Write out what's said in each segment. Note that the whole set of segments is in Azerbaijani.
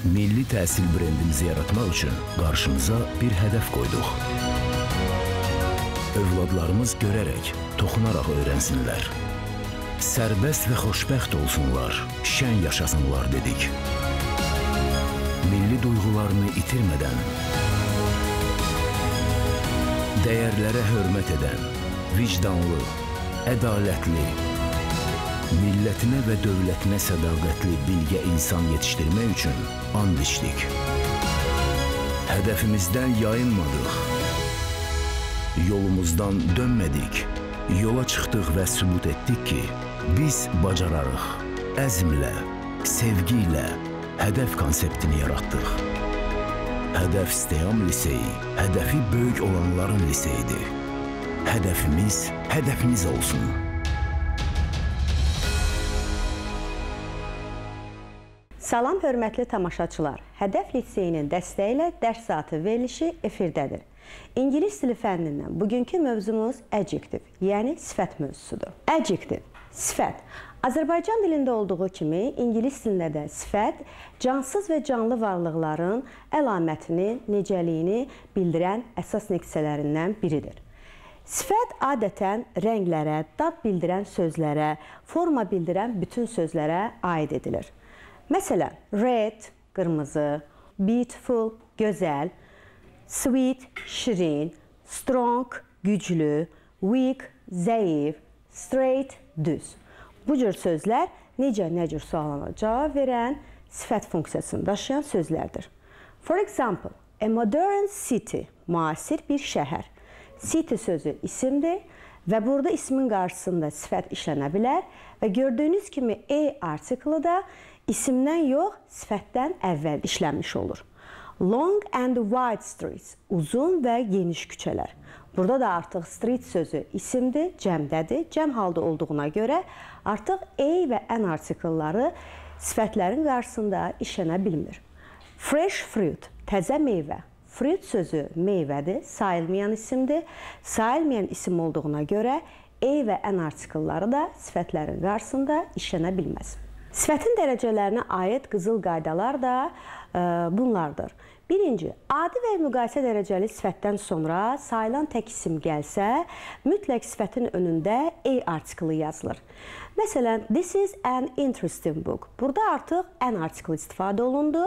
Milli təhsil brendimizi yaratmaq üçün qarşımıza bir hədəf qoyduq. Övladlarımız görərək, toxunaraq öyrənsinlər. Sərbəst və xoşbəxt olsunlar, şən yaşasınlar dedik. Milli duyğularını itirmədən, dəyərlərə hörmət edən, vicdanlı, ədalətli, millətinə və dövlətinə sədaqətli bilgə insan yetişdirmək üçün and içdik. Hədəfimizdən yayınmadıq, yolumuzdan dönmədik, yola çıxdıq və sübut etdik ki, biz bacararıq, əzmlə, sevgi ilə hədəf konseptini yaratdıq. Hədəf Steyam Liseyi, hədəfi böyük olanların liseyidir. Hədəfimiz olsun. Salam, hörmətli tamaşaçılar. Hədəf Liseyinin dəstəyi ilə dərs saatı verilişi efirdədir. İngilis dili fənnindən bugünkü mövzumuz adjektiv, yəni sifət mövzusudur. Adjektiv, sifət. Azərbaycan dilində olduğu kimi, İngilis dilində də sifət cansız və canlı varlıqların əlamətini, necəliyini bildirən əsas nüqtələrindən biridir. Sifət adətən rənglərə, dad bildirən sözlərə, forma bildirən bütün sözlərə aid edilir. Məsələn, red, qırmızı, beautiful, gözəl, sweet, şirin, strong, güclü, weak, zəif, straight, düz. Bu cür sözlər nə cür sualına cavab verən sifət funksiyasını daşıyan sözlərdir. For example, a modern city, müasir bir şəhər. City sözü isimdir və burada ismin qarşısında sifət işlənə bilər və gördüyünüz kimi a artiklı da isimdən yox, sifətdən əvvəl işlənmiş olur. Long and wide streets, uzun və geniş küçələr. Burada da artıq street sözü isimdir, cəmdədir. Cəm halda olduğuna görə artıq a və n artikelları sifətlərin qarşısında işlənə bilmir. Fresh fruit, təzə meyvə. Fruit sözü meyvədir, sayılmayan isimdir. Sayılmayan isim olduğuna görə a və n artikelları da sifətlərin qarşısında işlənə bilməz. Sifətin dərəcələrinə aid qızıl qaydalar da bunlardır. Birinci, adi və müqayisə dərəcəli sifətdən sonra sayılan tək isim gəlsə, mütləq sifətin önündə a artiklı yazılır. Məsələn, this is an interesting book. Burada artıq n artiklı istifadə olundu.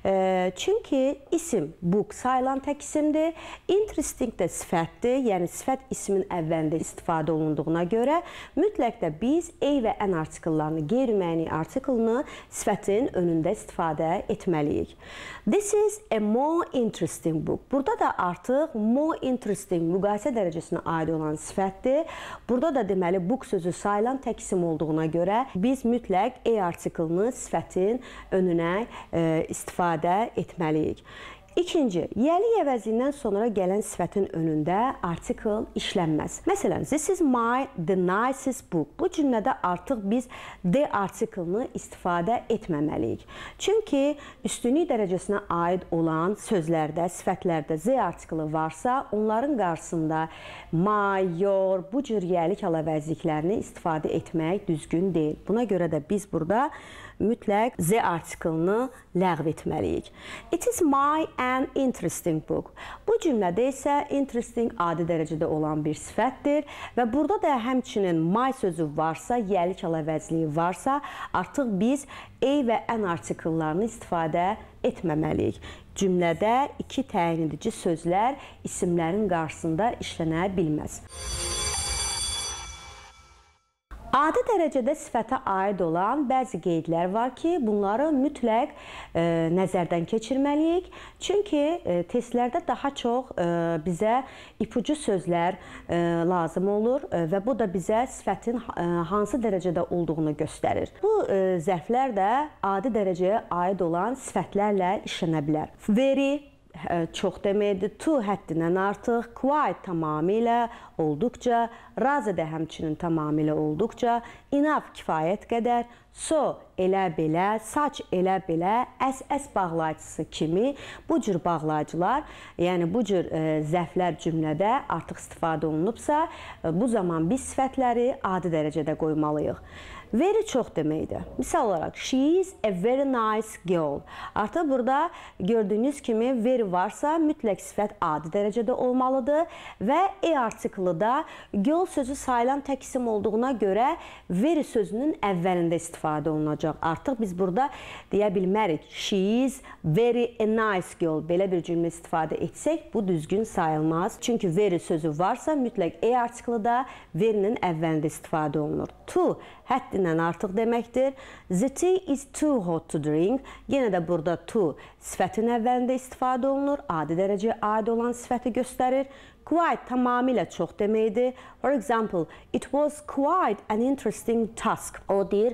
Çünki isim book sayılan tək isimdir. Interesting də sifətdir, yəni sifət ismin əvvəlində istifadə olunduğuna görə mütləq də biz a və n artikellarını, qeyri-müəyyən artiklını sifətin önündə istifadə etməliyik. This is a more interesting book. Burada da artıq more interesting müqayisə dərəcəsinə aid olan sifətdir. Burada da deməli book sözü sayılan tək isim olduğuna görə biz mütləq a artiklını sifətin önünə istifadə etməliyik. İkinci, yəli əvəzindən sonra gələn sifətin önündə artikl işlənməz. Məsələn, this is the nicest book. Bu cümlədə artıq biz the artiklını istifadə etməməliyik. Çünki üstünlük dərəcəsinə aid olan sözlərdə, sifətlərdə z artiklı varsa, onların qarşısında my, your, bu cür yəlik əvəzliklərini istifadə etmək düzgün deyil. Buna görə də biz burada mütləq z artiklını ləğv etməliyik. It is my an interesting book. Bu cümlədə isə interesting adi dərəcədə olan bir sifətdir və burada da həmçinin my sözü varsa, yəlik əvəzliyi varsa, artıq biz a və n artikllarını istifadə etməməliyik. Cümlədə iki təyin edici sözlər isimlərin qarşısında işlənə bilməz. Adi dərəcədə sifətə aid olan bəzi qeydlər var ki, bunları mütləq nəzərdən keçirməliyik. Çünki testlərdə daha çox bizə ipucu sözlər lazım olur və bu da bizə sifətin hansı dərəcədə olduğunu göstərir. Bu zərflər də adi dərəcəyə aid olan sifətlərlə işlənə bilər. Very çox deməkdir, to həddindən artıq, quite tamamilə, olduqca, rather də həmçinin tamamilə olduqca, enough kifayət qədər, so elə belə, saç elə belə, əs bağlayıcısı kimi bu cür bağlayıcılar, yəni bu cür zərflər cümlədə artıq istifadə olunubsa, bu zaman biz sifətləri adi dərəcədə qoymalıyıq. Very çox deməkdir. Misal olaraq, she is a very nice girl. Artıq burada gördüyünüz kimi very varsa mütləq sifət adi dərəcədə olmalıdır və artiklıda girl sözü sayılan tək isim olduğuna görə very sözünün əvvəlində istifadə olunacaq. Artıq biz burada deyə bilmərik. She is very a nice girl. Belə bir cümlə istifadə etsək, bu düzgün sayılmaz. Çünki very sözü varsa mütləq artiklıda very'nin əvvəlində istifadə olunur. To həddindən artıq deməkdir. The tea is too hot to drink. Yenə də burada to sifətin əvvəlində istifadə olunur. Adi dərəcəyə aid olan sifəti göstərir. Quite tamamilə çox deməkdir. For example, it was quite an interesting task. O deyir,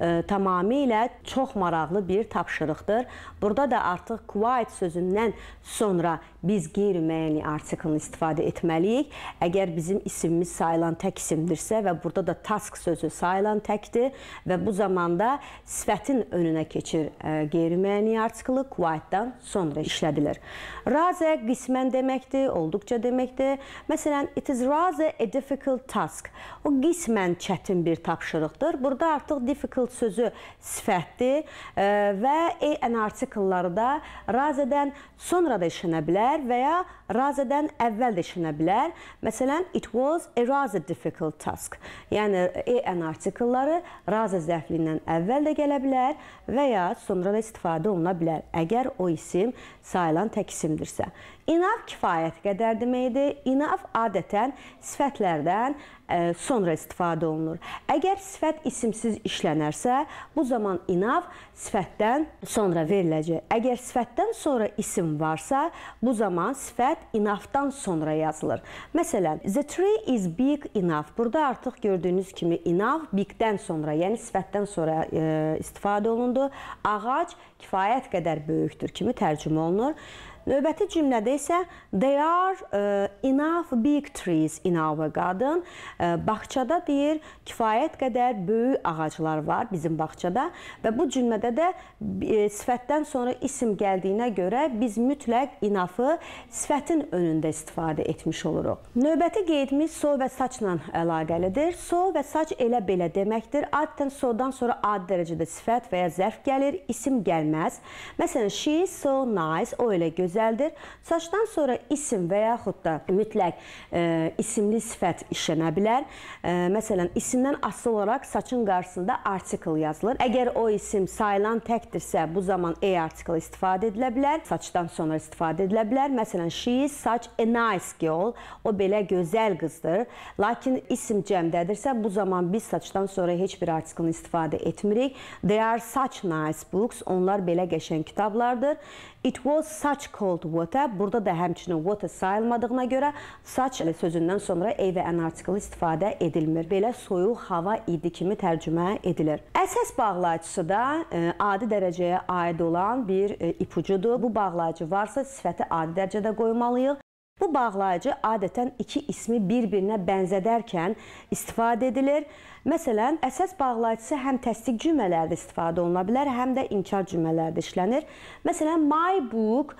tamamilə çox maraqlı bir tapşırıqdır. Burada da artıq quite sözündən sonra biz qeyri-müəyyən artiklını istifadə etməliyik. Əgər bizim isimimiz sayılan tək isimdirsə və burada da task sözü sayılan təkdir və bu zamanda sifətin önünə keçir qeyri-müəyyən artiklı quite'dan sonra işlədilir. Rather qismən deməkdir, olduqca deməkdir. Məsələn, it is rather a difficult task. O qismən çətin bir tapşırıqdır. Burada artıq difficult sözü sifətdir və an artikelları da rather'dən sonra da işlənə bilər və ya rather'dən əvvəl də işlənə bilər. Məsələn, it was a rather difficult task. Yəni, an artikelları rather zərfliyindən əvvəl də gələ bilər və ya sonra da istifadə oluna bilər. Əgər o isim sayılan tək isimdirsə. Enough kifayət qədər deməkdir. Enough adətən sifətlərdən sonra istifadə olunur. Əgər sifət isimsiz işlənərsə, bu zaman enough sifətdən sonra veriləcək. Əgər sifətdən sonra isim varsa, bu zaman sifət enough'dan sonra yazılır. Məsələn, the tree is big enough. Burada artıq gördüyünüz kimi enough bigdən sonra, yəni sifətdən sonra istifadə olundu. Ağac kifayət qədər böyükdür kimi tərcümə olunur. Növbəti cümlədə isə there are enough big trees in our garden. Bağçada deyir, kifayət qədər böyük ağaclar var bizim bağçada və bu cümlədə də sifətdən sonra isim gəldiyinə görə biz mütləq enough'ı sifətin önündə istifadə etmiş oluruq. Növbəti qeydimiz so və saçla əlaqəlidir. So və saç elə belə deməkdir. Adətən sodan sonra adi dərəcədə sifət və ya zərf gəlir, isim gəlməz. Məsələn, she is so nice, o elə gözəldir. Saçdan sonra isim və yaxud da mütləq isimli sifət işlənə bilər. Məsələn, isimdən asılı olaraq saçın qarşısında article yazılır. Əgər o isim sayılan təkdirsə, bu zaman article istifadə edilə bilər. Saçdan sonra istifadə edilə bilər. Məsələn, she is such a nice girl. O belə gözəl qızdır. Lakin isim cəmdədirsə, bu zaman biz saçdan sonra heç bir article istifadə etmirik. They are such nice books. Onlar belə qəşəng kitablardır. It was such cold water. Burada da həmçinin water sayılmadığına görə such sözündən sonra və an article istifadə edilmir. Belə soyuq hava idi kimi tərcümə edilir. Əsas bağlayıcısı da adi dərəcəyə aid olan bir ipucudur. Bu bağlayıcı varsa sifəti adi dərəcədə qoymalıyıq. Bu bağlayıcı adətən iki ismi bir-birinə bənzədərkən istifadə edilir. Məsələn, əsas bağlayıcısı həm təsdiq cümlələrdə istifadə oluna bilər, həm də inkar cümlələrdə işlənir. Məsələn, my book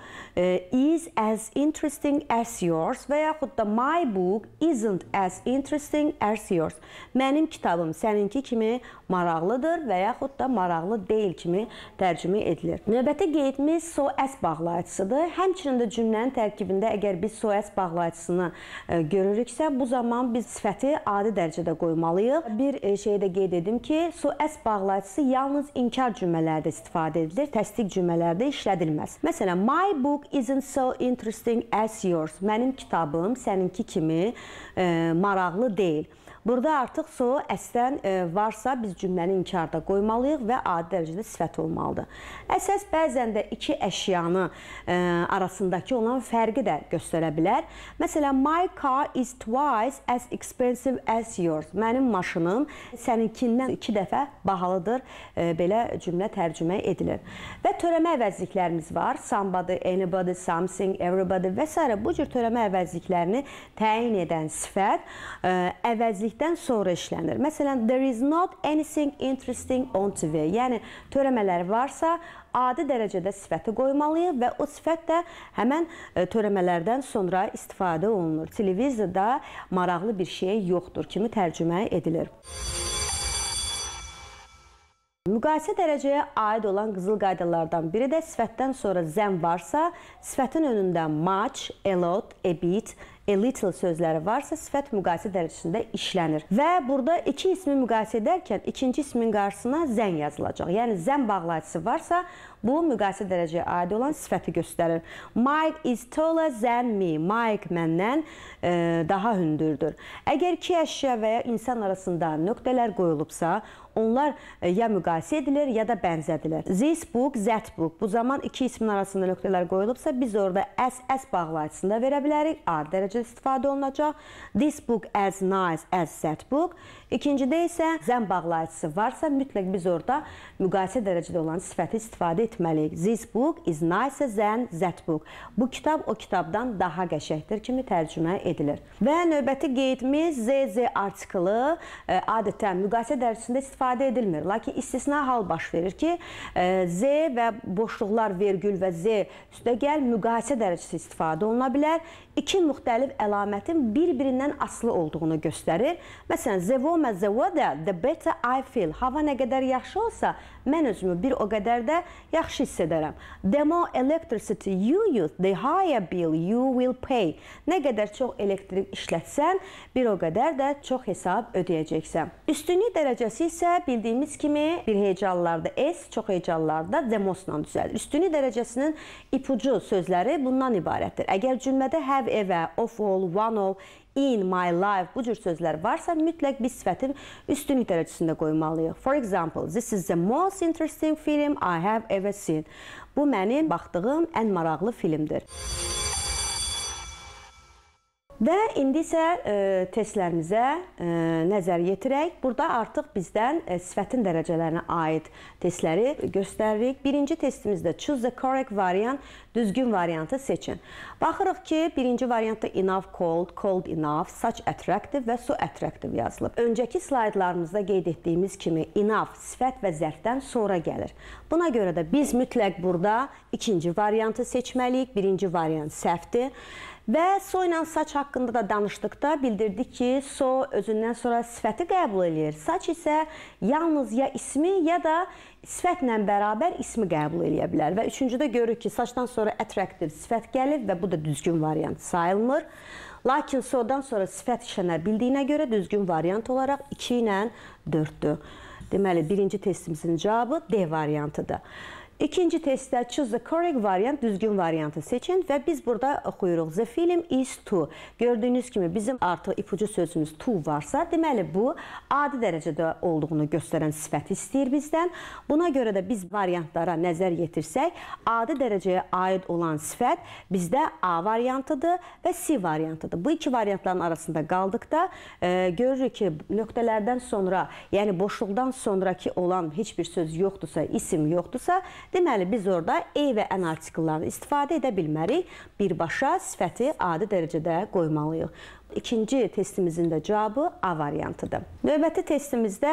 is as interesting as yours və yaxud da my book isn't as interesting as yours. Mənim kitabım səninki kimi maraqlıdır və yaxud da maraqlı deyil kimi tərcümə edilir. Növbəti qeydimiz so as bağlayıcısıdır. Həmçinin də cümlənin tərkibində əgər biz so as bağlayıcısını görürüksə, bu zaman biz sifəti adi dərəcədə qoymalıyıq. Bir şeyi də qeyd edim ki, so as bağlayıcısı yalnız inkar cümlələrdə istifadə edilir, təsdiq cümlələrdə işlədilməz. Məsələn, my book isn't so interesting as yours. Mənim kitabım səninki kimi maraqlı deyil. Burada artıq so əsdən varsa biz cümləni inkarda qoymalıyıq və adi dərəcədə sifət olmalıdır. Əsas bəzən də iki əşyanı arasındakı olan fərqi də göstərə bilər. Məsələn, my car is twice as expensive as yours. Mənim maşınım səninkindən 2 dəfə bahalıdır. Belə cümlə tərcümə edilir. Və törəmə əvəzliklərimiz var. Somebody, anybody, something, everybody və s. Bu cür törəmə əvəzliklərini təyin edən sifət əvəzlik tərəddüddən sonra işlənir. Məsələn, there is not anything interesting on TV. Yəni, törəmələr varsa, adi dərəcədə sifəti qoymalıyıq və o sifət də həmən törəmələrdən sonra istifadə olunur. Televizorda maraqlı bir şey yoxdur kimi tərcümə edilir. Müqayisə dərəcəyə aid olan qızıl qaydalardan biri də sifətdən sonra zəm varsa, sifətin önündə much, a lot, a bit, a little sözləri varsa, sifət müqayisə dərəcəsində işlənir. Və burada iki ismi müqayisə edərkən ikinci ismin qarşısına zən yazılacaq. Yəni, zəm bağlayıcısı varsa, bu müqayisə dərəcəyə aid olan sifəti göstərir. Mike is taller than me. Mike məndən daha hündürdür. Əgər iki əşya və ya insan arasında nöqtələr qoyulubsa, onlar ya müqayisə edilir, ya da bənzədilir. This book, that book. Bu zaman iki ismin arasında nöqtələr qoyulubsa, biz orada as bağlayıcısında verə bilərik. Adi dərəcədə istifadə olunacaq. This book as nice as that book. İkincidə isə zəm bağlayıcısı varsa, mütləq biz orada müqayisə dərəcədə olan sifəti istifadə etməliyik. This book is nicer than that book. Bu kitab o kitabdan daha qəşəngdir kimi tərcümə edilir. Və növbəti qeydimiz ZZ artiklı adətən müqayisə dərəcəsində istifadə edilmir. Lakin istisna hal baş verir ki, Z və boşluqlar, vergül və Z üstəgəl müqayisə dərəcəsi istifadə oluna bilər. İki müxtəlif əlamətin bir-birindən asılı olduğunu göstərir. Məsələn, the warmer the weather, the better I feel. Hava nə qədər yaxşı olsa, mən özümü bir o qədər də yaxşı hiss edərəm. The more electricity you use, the higher bill you will pay. Nə qədər çox elektrik işlətsən, bir o qədər də çox hesab ödəyəcəksən. Üstünlük dərəcəsi isə bildiyimiz kimi bir hecalılarda S, çox hecalılarda demosla düzəlir. Üstünlük dərəcəsinin ipucu sözləri bundan ibarətdir. Əgər cümlədə have, evə, of all, one of, in my life bu cür sözlər varsa, mütləq biz sifəti üstünlük dərəcəsində qoymalıyıq. For example, this is the most interesting film I have ever seen. Bu mənim baxdığım ən maraqlı filmdir. Və indi isə testlərimizə nəzər yetirək. Burada artıq bizdən sifətin dərəcələrinə aid testləri göstəririk. Birinci testimizdə choose the correct variant, düzgün variantı seçin. Baxırıq ki, birinci variantda enough cold, cold enough, such attractive və so attractive yazılıb. Öncəki slaydlarımızda qeyd etdiyimiz kimi enough sifət və zərfdən sonra gəlir. Buna görə də biz mütləq burada ikinci variantı seçməliyik. Birinci variant səhvdir. Və so ilə saç haqqında da danışdıqda bildirdik ki, so özündən sonra sifəti qəbul edir. Saç isə yalnız ya ismi, ya da sifətlə bərabər ismi qəbul edə bilər. Və üçüncüdə görürük ki, saçdan sonra attractive sifət gəlir və bu da düzgün variant sayılmır. Lakin so'dan sonra sifət işlənə bildiyinə görə düzgün variant olaraq 2 ilə 4'dür. Deməli, birinci testimizin cavabı D variantıdır. İkinci testdə choose the correct variant, düzgün variantı seçin və biz burada oxuyuruq. The film is to. Gördüyünüz kimi bizim artıq ipucu sözümüz to varsa, deməli bu adi dərəcədə olduğunu göstərən sifəti istəyir bizdən. Buna görə də biz variantlara nəzər yetirsək, adi dərəcəyə aid olan sifət bizdə A variantıdır və C variantıdır. Bu iki variantların arasında qaldıqda görürük ki, nöqtələrdən sonra, yəni boşluqdan sonraki olan heç bir söz yoxdursa, isim yoxdursa, deməli, biz orada E və N artikellarını istifadə edə bilmərik. Birbaşa sifəti adi dərəcədə qoymalıyıq. İkinci testimizin də cavabı A variantıdır. Növbəti testimizdə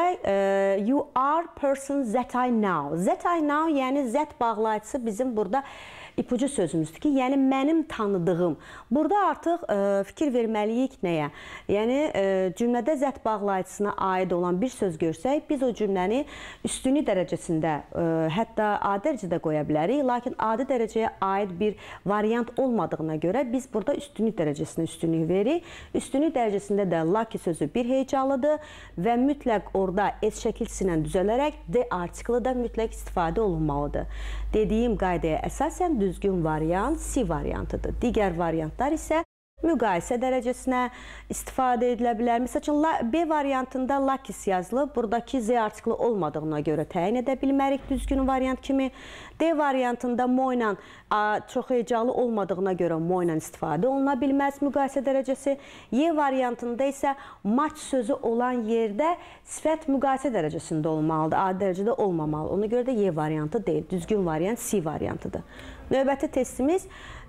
you are person that I know. That I know, yəni zət bağlayıcısı bizim burada ipucu sözümüzdür ki, yəni mənim tanıdığım. Burada artıq fikir verməliyik nəyə? Yəni cümlədə zət bağlayıcısına aid olan bir söz görsək, biz o cümləni üstünlük dərəcəsində, hətta adi dərəcədə qoya bilərik. Lakin adi dərəcəyə aid bir variant olmadığına görə biz burada üstünlük dərəcəsinə üstünlük veririk. Üstünlük dərəcəsində də lucky sözü bir hecalıdır və mütləq orada S şəkilsi ilə düzələrək D artiklı da mütləq istifadə olunmalıdır. Dediyim qaydaya əsasən düzgün variant C variantıdır. Digər variantlar isə müqayisə dərəcəsinə istifadə edilə bilər. Məsəl üçün, B variantında lucky yazılıb, buradakı Z artiklı olmadığına görə təyin edə bilmərik düzgün variant kimi. D variantında mo ilə çox hecalı olmadığına görə mo ilə istifadə oluna bilməz müqayisə dərəcəsi. Y variantında isə much sözü olan yerdə sifət müqayisə dərəcəsində olmalıdır, adi dərəcədə olmamalı. Ona görə də Y variantı deyil, düzgün variant C variantıdır. Növbəti testimiz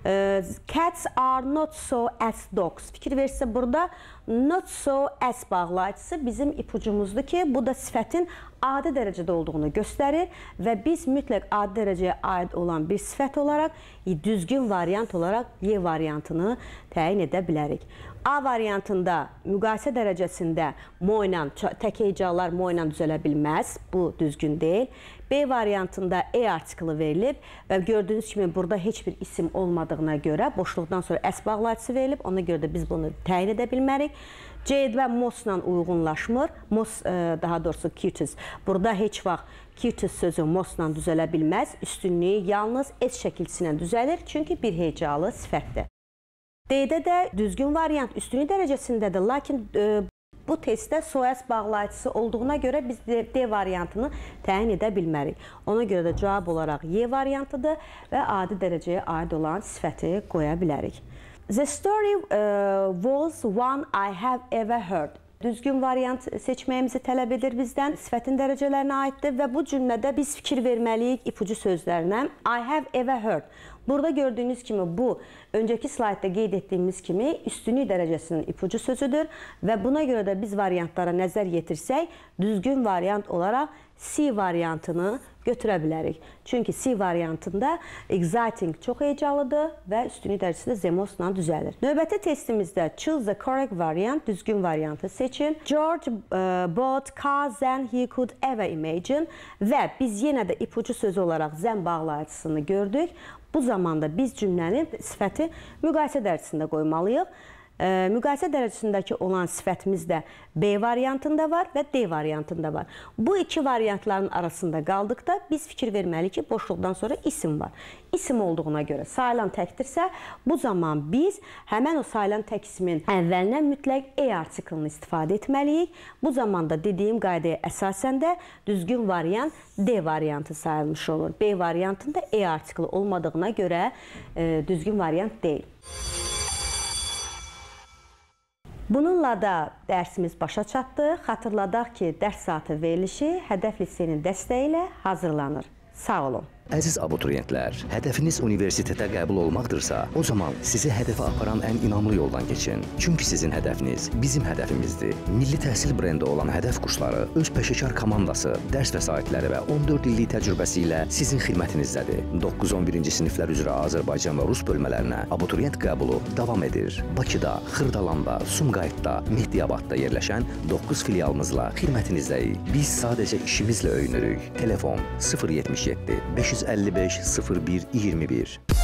cats are not so as dogs. Fikir verirsə burada not so as bağlayıcısı bizim ipucumuzdur ki, bu da sifətin adi dərəcədə olduğunu göstərir və biz mütləq adi dərəcəyə aid olan bir sifət olaraq düzgün variant olaraq Y variantını təyin edə bilərik. A variantında müqayisə dərəcəsində mo ilə, tək hecalar mo ilə düzələ bilməz, bu düzgün deyil. B variantında E artiklı verilib və gördüyünüz kimi burada heç bir isim olmadığına görə boşluqdan sonra S bağlayıcısı verilib, ona görə də biz bunu təyin edə bilmərik. C və mosla uyğunlaşmır, mos daha doğrusu cuties. Burada heç vaxt cuties sözü mosla düzələ bilməz, üstünlüyü yalnız S şəkilçisilə düzəlir, çünki bir hecalı sifətdir. D-də də düzgün variant üstünlük dərəcəsindədir, lakin bu testdə so-as bağlayıcısı olduğuna görə biz D variantını təyin edə bilmərik. Ona görə də cavab olaraq Y variantıdır və adi dərəcəyə aid olan sifəti qoya bilərik. The story was one I have ever heard. Düzgün variant seçməyimizi tələb edir bizdən, sifətin dərəcələrinə aiddir və bu cümlədə biz fikir verməliyik ipucu sözlərinə. I have ever heard. Burada gördüyünüz kimi bu, öncəki slaytda qeyd etdiyimiz kimi üstünlük dərəcəsinin ipucu sözüdür və buna görə də biz variantlara nəzər yetirsək, düzgün variant olaraq C variantını götürə bilərik. Çünki C variantında exciting çox heyecanlıdır və üstünlük dərəcəsində zemosla düzəlir. Növbəti testimizdə choose the correct variant, düzgün variantı seçin. George bought cars than he could ever imagine və biz yenə də ipucu sözü olaraq zən bağlayıcısını gördük. Bu zamanda biz cümlənin sifəti müqayisə dərəcəsində qoymalıyıq. Müqayisə dərəcəsindəki olan sifətimiz də B variantında var və D variantında var. Bu iki variantların arasında qaldıqda biz fikir verməliyik ki, boşluqdan sonra isim var. İsim olduğuna görə sayılan təkdirsə, bu zaman biz həmən o sayılan tək ismin əvvəlinə mütləq E artiklını istifadə etməliyik. Bu zamanda dediyim qaydaya əsasən də düzgün variant D variantı sayılmış olur. B variantında E artiklı olmadığına görə düzgün variant deyil. Bununla da dərsimiz başa çatdı. Xatırladaq ki, dərs saatı verilişi Hədəf Liseyinin dəstəyi ilə hazırlanır. Sağ olun. Əziz abituriyentlər, hədəfiniz universitetə qəbul olmaqdırsa, o zaman sizi hədəfə aparan ən inamlı yoldan keçin. Çünki sizin hədəfiniz bizim hədəfimizdir. Milli təhsil brendi olan Hədəf kursları öz peşəkar komandası, dərs vəsaitləri və 14 illik təcrübəsi ilə sizin xidmətinizdədir. 9-11-ci siniflər üzrə Azərbaycan və Rus bölmələrinə abituriyent qəbulu davam edir. Bakıda, Xırdalanda, Sumqayıtda, Mehdiyabadda yerləşən 9 filialımızla xidmətinizdəyik. Biz sadəcə işimizlə öyünürük. Telefon 077 555 01 21.